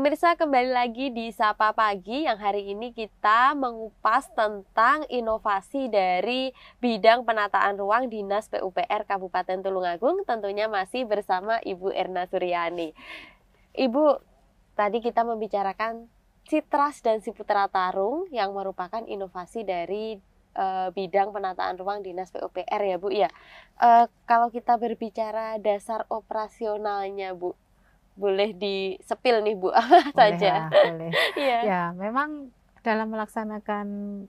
Pemirsa, kembali lagi di Sapa Pagi yang hari ini kita mengupas tentang inovasi dari bidang penataan ruang Dinas PUPR Kabupaten Tulungagung, tentunya masih bersama Ibu Erna Suryani. Ibu, tadi kita membicarakan Citras dan Ciputra Tarung yang merupakan inovasi dari bidang penataan ruang Dinas PUPR ya Bu ya. Kalau kita berbicara dasar operasionalnya Bu, boleh di-sepil nih Bu, apa Boleh saja? lah, boleh. Iya. Ya, memang dalam melaksanakan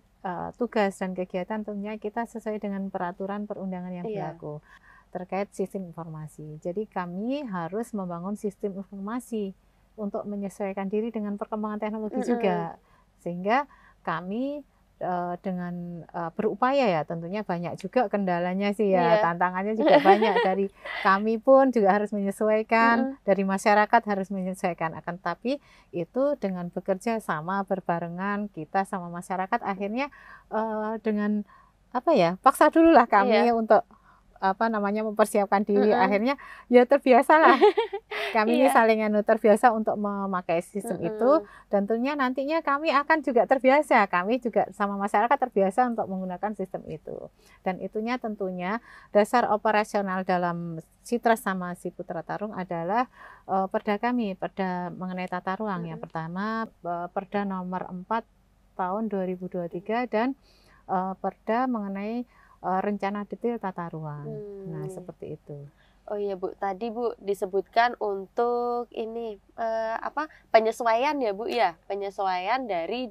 tugas dan kegiatan tentunya kita sesuai dengan peraturan perundangan yang Iya. berlaku terkait sistem informasi. Jadi kami harus membangun sistem informasi untuk menyesuaikan diri dengan perkembangan teknologi juga. Sehingga kami dengan berupaya ya, tentunya banyak juga kendalanya sih ya, Iya. tantangannya juga banyak. Dari kami pun juga harus menyesuaikan, dari masyarakat harus menyesuaikan. Akan tapi itu dengan bekerja sama berbarengan kita sama masyarakat akhirnya dengan apa ya, paksa dulu lah kami Iya. untuk mempersiapkan diri. Akhirnya ya terbiasalah kami ini Iya. saling terbiasa untuk memakai sistem itu, dan tentunya nantinya kami akan juga terbiasa, kami juga sama masyarakat terbiasa untuk menggunakan sistem itu. Dan itunya tentunya dasar operasional dalam Citras sama Ciputra Tarung adalah perda kami, perda mengenai tata ruang. Yang pertama perda nomor 4 tahun 2023 dan perda mengenai rencana detail tata ruang. Nah, seperti itu. Oh iya Bu, tadi Bu disebutkan untuk ini penyesuaian ya Bu ya, penyesuaian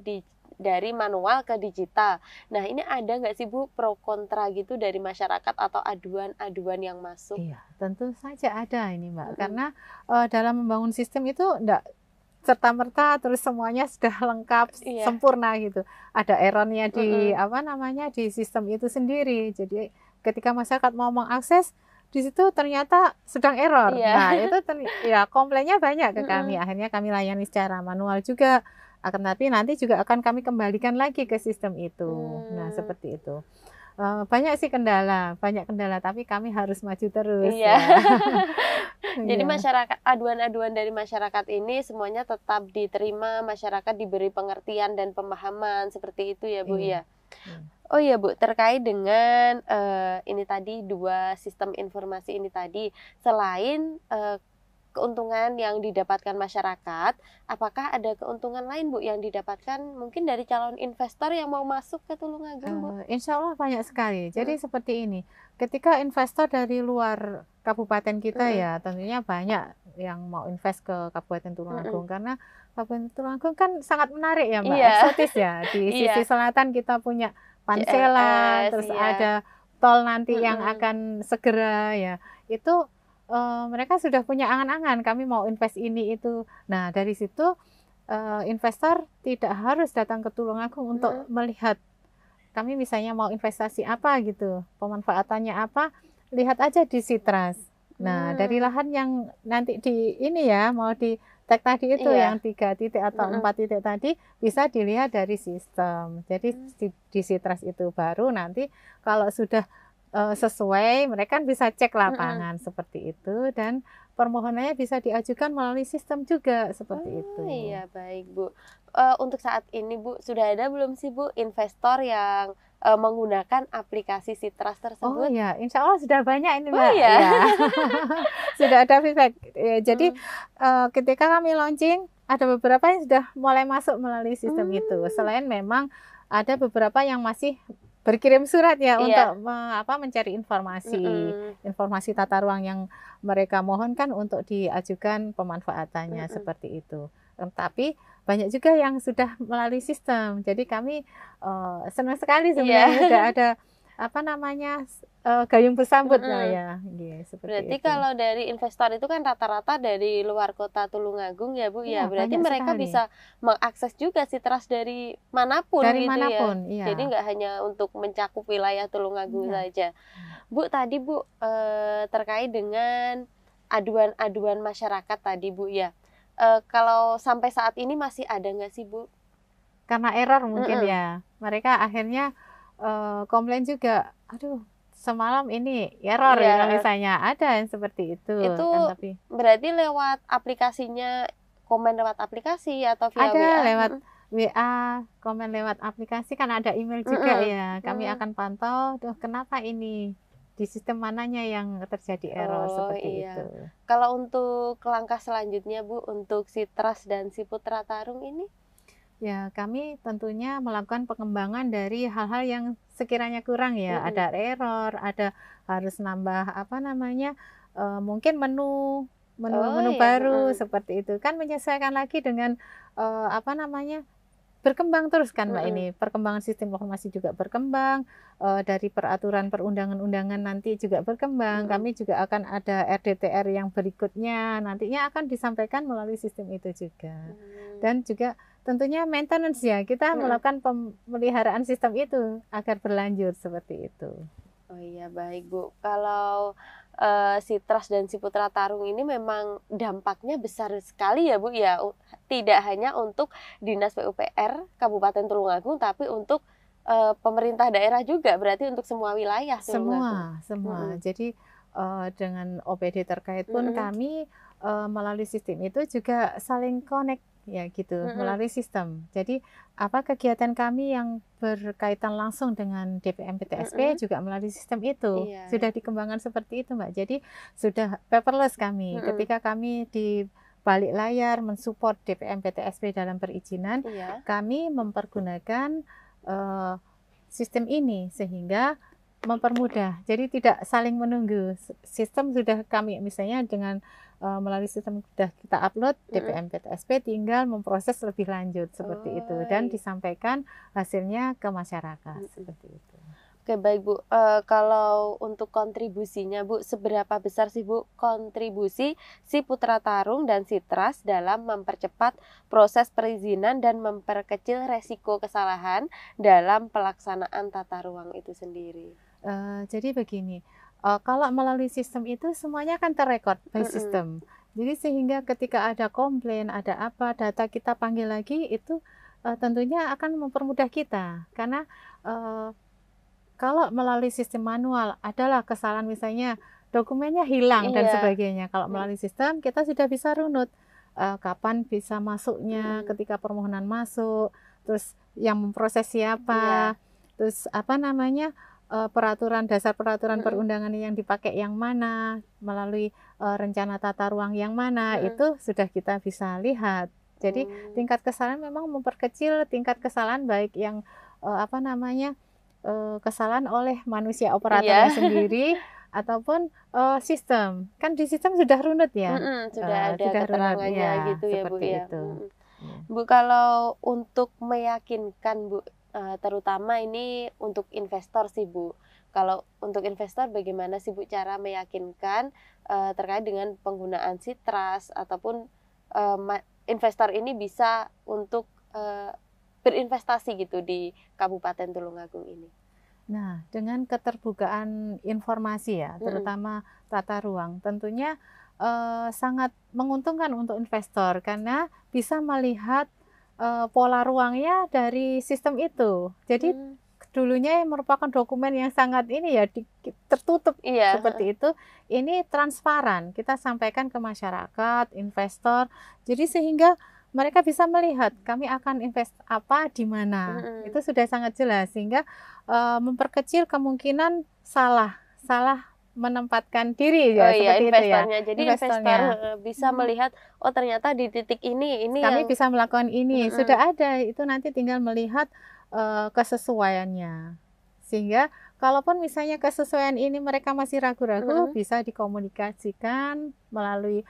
dari manual ke digital. Nah, ini ada nggak sih Bu pro kontra gitu dari masyarakat atau aduan-aduan yang masuk? Iya, tentu saja ada ini Mbak, karena dalam membangun sistem itu enggak serta-merta terus semuanya sudah lengkap, sempurna gitu. Ada errornya di di sistem itu sendiri. Jadi ketika masyarakat mau mengakses di situ ternyata sedang error. Nah, itu komplainnya banyak ke kami. Akhirnya kami layani secara manual juga. Akan tapi nanti juga akan kami kembalikan lagi ke sistem itu. Nah, seperti itu. Banyak sih banyak kendala, tapi kami harus maju terus. Iya. Ya. Jadi masyarakat, aduan-aduan dari masyarakat ini semuanya tetap diterima, masyarakat diberi pengertian dan pemahaman seperti itu ya Bu ya. Oh iya Bu, terkait dengan ini tadi dua sistem informasi ini tadi, selain keuntungan yang didapatkan masyarakat, apakah ada keuntungan lain Bu yang didapatkan mungkin dari calon investor yang mau masuk ke Tulungagung Bu? Insya Allah banyak sekali. Jadi seperti ini, ketika investor dari luar kabupaten kita ya, tentunya banyak yang mau invest ke Kabupaten Tulungagung karena Kabupaten Tulungagung kan sangat menarik ya Mbak, eksotis ya. Di sisi selatan kita punya Pansela, terus ada tol nanti yang akan segera ya. Itu mereka sudah punya angan-angan, kami mau invest ini itu. Nah, dari situ investor tidak harus datang ke Tulungagung untuk melihat kami misalnya mau investasi apa gitu, pemanfaatannya apa, lihat aja di Citras. Nah, dari lahan yang nanti mau di tag tadi itu yang 3 titik atau 4 titik tadi bisa dilihat dari sistem. Jadi di Citras itu baru nanti kalau sudah sesuai, mereka bisa cek lapangan seperti itu, dan permohonannya bisa diajukan melalui sistem juga seperti itu. Iya, baik Bu. Untuk saat ini Bu, sudah ada belum sih Bu investor yang menggunakan aplikasi Citras tersebut? Oh ya, insya Allah sudah banyak ini Mbak. Oh iya. Ya. Sudah ada feedback. Jadi ketika kami launching, ada beberapa yang sudah mulai masuk melalui sistem itu. Selain memang ada beberapa yang masih berkirim surat ya untuk mencari informasi tata ruang yang mereka mohonkan untuk diajukan pemanfaatannya seperti itu. Tapi banyak juga yang sudah melalui sistem. Jadi kami senang sekali sebenarnya sudah ada gayung bersambut ya. Berarti itu. Kalau dari investor itu kan rata-rata dari luar kota Tulungagung ya Bu ya. Berarti mereka bisa mengakses juga Citras dari manapun ya. Jadi nggak hanya untuk mencakup wilayah Tulungagung saja. Bu, tadi Bu terkait dengan aduan-aduan masyarakat tadi Bu ya. Kalau sampai saat ini masih ada nggak sih Bu? Karena error mungkin ya. Mereka akhirnya komplain juga, aduh semalam ini error misalnya, ada yang seperti itu. Itu berarti lewat aplikasinya komen lewat aplikasi atau via Ada WA? lewat WA, komen lewat aplikasi, kan ada email juga ya. Kami Mm. akan pantau, tuh kenapa ini di sistem mananya yang terjadi error Oh seperti iya. itu. Kalau untuk langkah selanjutnya Bu, untuk si Trust dan si Putra Tarung ini? Ya, kami tentunya melakukan pengembangan dari hal-hal yang sekiranya kurang ya. Ada error, ada harus nambah apa namanya, mungkin Oh menu ya. baru seperti itu. Kan menyesuaikan lagi dengan apa namanya, berkembang terus kan Mbak ini. Perkembangan sistem informasi juga berkembang, dari peraturan perundangan-undangan nanti juga berkembang. Kami juga akan ada RDTR yang berikutnya, nantinya akan disampaikan melalui sistem itu juga. Dan juga tentunya maintenance ya, kita melakukan pemeliharaan sistem itu agar berlanjut seperti itu. Oh iya, baik Bu. Kalau si Trust dan si Putra Tarung ini memang dampaknya besar sekali ya Bu ya. Tidak hanya untuk Dinas PUPR Kabupaten Tulungagung, tapi untuk pemerintah daerah juga, berarti untuk semua wilayah Tulungagung. Semua. Jadi dengan OPD terkait pun kami melalui sistem itu juga saling connect ya gitu, melalui sistem. Jadi apa kegiatan kami yang berkaitan langsung dengan DPM PTSP juga melalui sistem itu. Iya. Sudah dikembangkan seperti itu Mbak. Jadi sudah paperless kami. Ketika kami di balik layar mensupport DPM PTSP dalam perizinan, kami mempergunakan sistem ini sehingga mempermudah. Jadi tidak saling menunggu. Sistem sudah kami misalnya dengan melalui sistem sudah kita upload DPM PTSP, tinggal memproses lebih lanjut seperti itu dan disampaikan hasilnya ke masyarakat seperti itu. Oke, baik Bu. Kalau untuk kontribusinya Bu, seberapa besar sih Bu kontribusi si Putra Tarung dan si Trust dalam mempercepat proses perizinan dan memperkecil resiko kesalahan dalam pelaksanaan tata ruang itu sendiri? Jadi begini, kalau melalui sistem itu semuanya kan terrekord by system. Jadi sehingga ketika ada komplain, ada apa, data kita panggil lagi itu tentunya akan mempermudah kita. Karena kalau melalui sistem manual adalah kesalahan misalnya dokumennya hilang dan sebagainya. Kalau melalui sistem kita sudah bisa runut kapan bisa masuknya, ketika permohonan masuk, terus yang memproses siapa, terus apa namanya, peraturan dasar peraturan perundangan yang dipakai yang mana, melalui rencana tata ruang yang mana, itu sudah kita bisa lihat. Jadi tingkat kesalahan memang memperkecil tingkat kesalahan baik yang apa namanya, kesalahan oleh manusia operatornya sendiri ataupun sistem. Kan di sistem sudah runut ya. Sudah ada keterangannya ya, gitu ya Bu ya. itu. Bu, kalau untuk meyakinkan Bu, terutama ini untuk investor sih Bu. Kalau untuk investor bagaimana sih Bu cara meyakinkan terkait dengan penggunaan si Trust ataupun investor ini bisa untuk berinvestasi gitu di Kabupaten Tulungagung ini? Nah, dengan keterbukaan informasi ya, terutama tata ruang, tentunya sangat menguntungkan untuk investor karena bisa melihat pola ruangnya dari sistem itu. Jadi dulunya yang merupakan dokumen yang sangat ini ya tertutup seperti itu, ini transparan. Kita sampaikan ke masyarakat, investor. Jadi sehingga mereka bisa melihat kami akan invest apa di mana. Itu sudah sangat jelas sehingga memperkecil kemungkinan salah menempatkan diri ya seperti investornya. itu ya. Jadi investor bisa melihat oh ternyata di titik ini kami bisa melakukan ini. Sudah ada, itu nanti tinggal melihat kesesuaiannya. Sehingga kalaupun misalnya kesesuaian ini mereka masih ragu-ragu, bisa dikomunikasikan melalui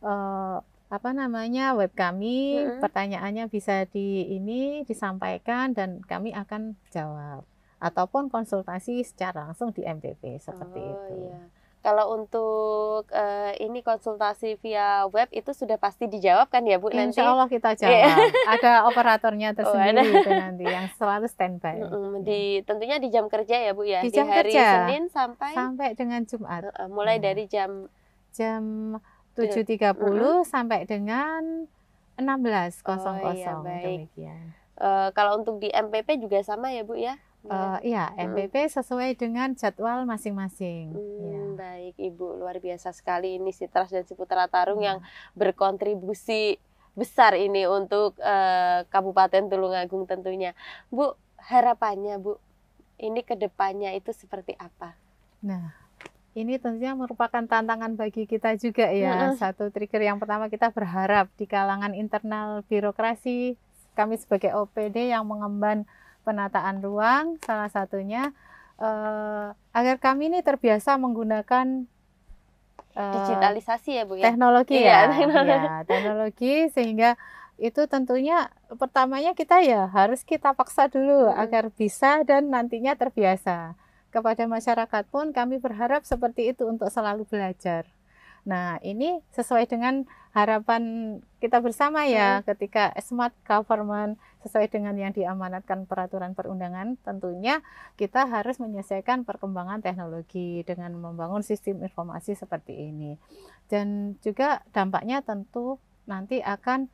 apa namanya web kami, pertanyaannya bisa disampaikan dan kami akan jawab. Ataupun konsultasi secara langsung di MPP seperti itu. Iya. Kalau untuk ini konsultasi via web itu sudah pasti dijawab kan ya Bu nanti? Insya Allah kita jawab. Ada operatornya tersendiri itu nanti yang selalu standby. Tentunya di jam kerja ya Bu ya? Di jam hari kerja, Senin sampai dengan Jumat. Mulai dari jam 7.30 sampai dengan 16.00 demikian. Kalau untuk di MPP juga sama ya Bu ya? Iya, MPP sesuai dengan jadwal masing-masing. Baik Ibu, luar biasa sekali ini si Trust dan si Putra Tarung yang berkontribusi besar ini untuk Kabupaten Tulungagung tentunya. Bu, harapannya Bu, ini ke depannya itu seperti apa? Nah, ini tentunya merupakan tantangan bagi kita juga ya. Satu trigger yang pertama, kita berharap di kalangan internal birokrasi, kami sebagai OPD yang mengemban penataan ruang, salah satunya agar kami ini terbiasa menggunakan digitalisasi ya Bu ya? Teknologi ya, teknologi, sehingga itu tentunya pertamanya kita ya harus kita paksa dulu agar bisa dan nantinya terbiasa. Kepada masyarakat pun kami berharap seperti itu untuk selalu belajar. Nah, ini sesuai dengan harapan kita bersama ya, ketika smart government sesuai dengan yang diamanatkan peraturan perundangan, tentunya kita harus menyesuaikan perkembangan teknologi dengan membangun sistem informasi seperti ini. Dan juga dampaknya tentu nanti akan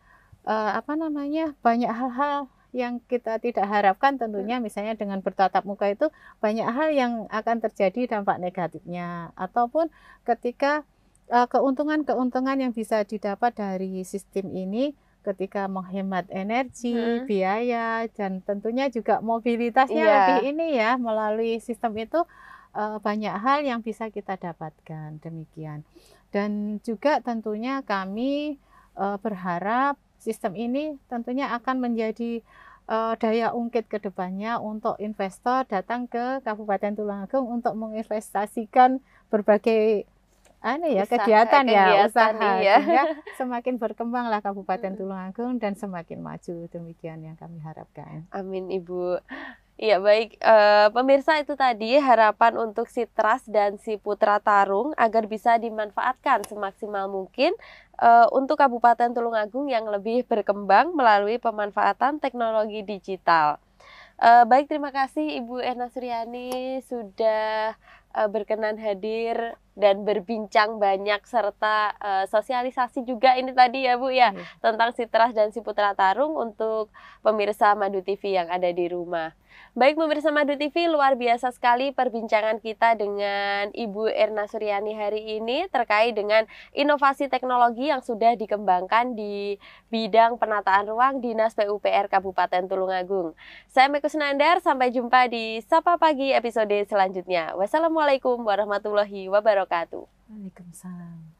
banyak hal-hal yang kita tidak harapkan tentunya, misalnya dengan bertatap muka itu banyak hal yang akan terjadi dampak negatifnya, ataupun ketika keuntungan-keuntungan yang bisa didapat dari sistem ini ketika menghemat energi, biaya, dan tentunya juga mobilitasnya lebih ini ya, melalui sistem itu banyak hal yang bisa kita dapatkan, demikian. Dan juga tentunya kami berharap sistem ini tentunya akan menjadi daya ungkit ke depannya untuk investor datang ke Kabupaten Tulungagung untuk menginvestasikan berbagai kegiatan usaha, sehingga semakin berkembanglah Kabupaten Tulungagung dan semakin maju, demikian yang kami harapkan. Amin Ibu. Iya baik, pemirsa, itu tadi harapan untuk Sitras dan Ciputra Tarung agar bisa dimanfaatkan semaksimal mungkin untuk Kabupaten Tulungagung yang lebih berkembang melalui pemanfaatan teknologi digital. Baik, terima kasih Ibu Erna Suryani sudah berkenan hadir dan berbincang banyak, serta sosialisasi juga ini tadi ya Bu ya, tentang Sitras dan Ciputra Tarung untuk pemirsa Madu TV yang ada di rumah. Baik pemirsa Madu TV, luar biasa sekali perbincangan kita dengan Ibu Erna Suryani hari ini terkait dengan inovasi teknologi yang sudah dikembangkan di bidang penataan ruang Dinas PUPR Kabupaten Tulungagung. Saya Mekus Nandar, sampai jumpa di Sapa Pagi episode selanjutnya. Wassalamualaikum warahmatullahi wabarakatuh. Waalaikumsalam.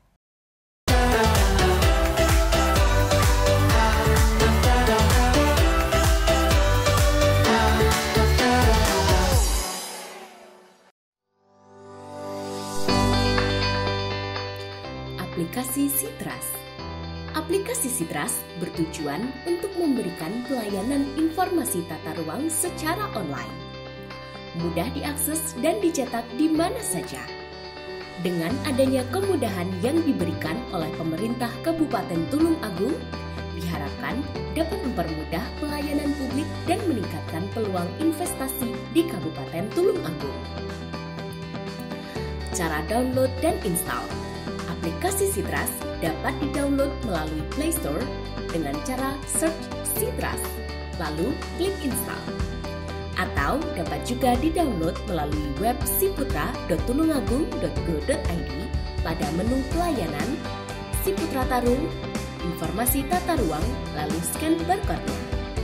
Aplikasi Sitras. Aplikasi Sitras bertujuan untuk memberikan pelayanan informasi tata ruang secara online. Mudah diakses dan dicetak di mana saja. Dengan adanya kemudahan yang diberikan oleh pemerintah Kabupaten Tulungagung, diharapkan dapat mempermudah pelayanan publik dan meningkatkan peluang investasi di Kabupaten Tulungagung. Cara download dan install. Aplikasi Sitras dapat didownload melalui Play Store dengan cara search Sitras, lalu klik install. Atau dapat juga didownload melalui web ciputra.tulungagung.go.id pada menu pelayanan, Ciputra Tarung, informasi tata ruang, lalu scan barcode-nya.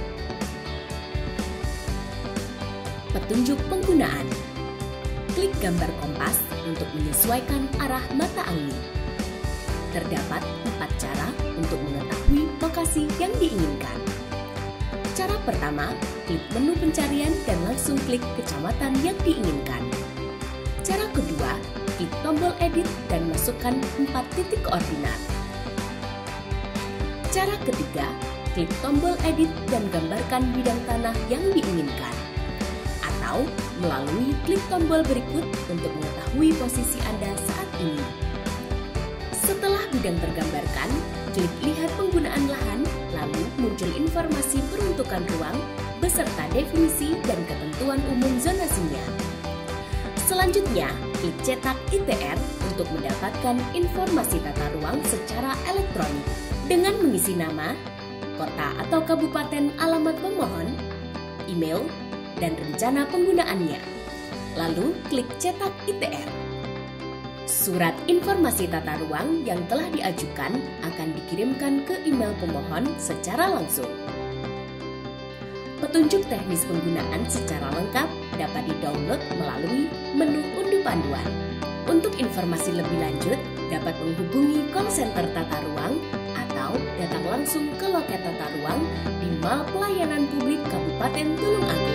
Petunjuk penggunaan. Klik gambar kompas untuk menyesuaikan arah mata angin. Terdapat 4 cara untuk mengetahui lokasi yang diinginkan. Cara pertama, klik menu pencarian dan langsung klik kecamatan yang diinginkan. Cara kedua, klik tombol edit dan masukkan 4 titik koordinat. Cara ketiga, klik tombol edit dan gambarkan bidang tanah yang diinginkan. Atau melalui klik tombol berikut untuk mengetahui posisi Anda saat ini. Setelah bidang tergambarkan, klik lihat penggunaan lahan, lalu muncul informasi peruntukan ruang beserta definisi dan ketentuan umum zonasinya. Selanjutnya, klik cetak ITR untuk mendapatkan informasi tata ruang secara elektronik dengan mengisi nama, kota atau kabupaten alamat pemohon, email, dan rencana penggunaannya. Lalu klik cetak ITR. Surat informasi tata ruang yang telah diajukan akan dikirimkan ke email pemohon secara langsung. Petunjuk teknis penggunaan secara lengkap dapat di-download melalui menu unduh panduan. Untuk informasi lebih lanjut, dapat menghubungi call center tata ruang atau datang langsung ke loket tata ruang di Mall Pelayanan Publik Kabupaten Tulungagung.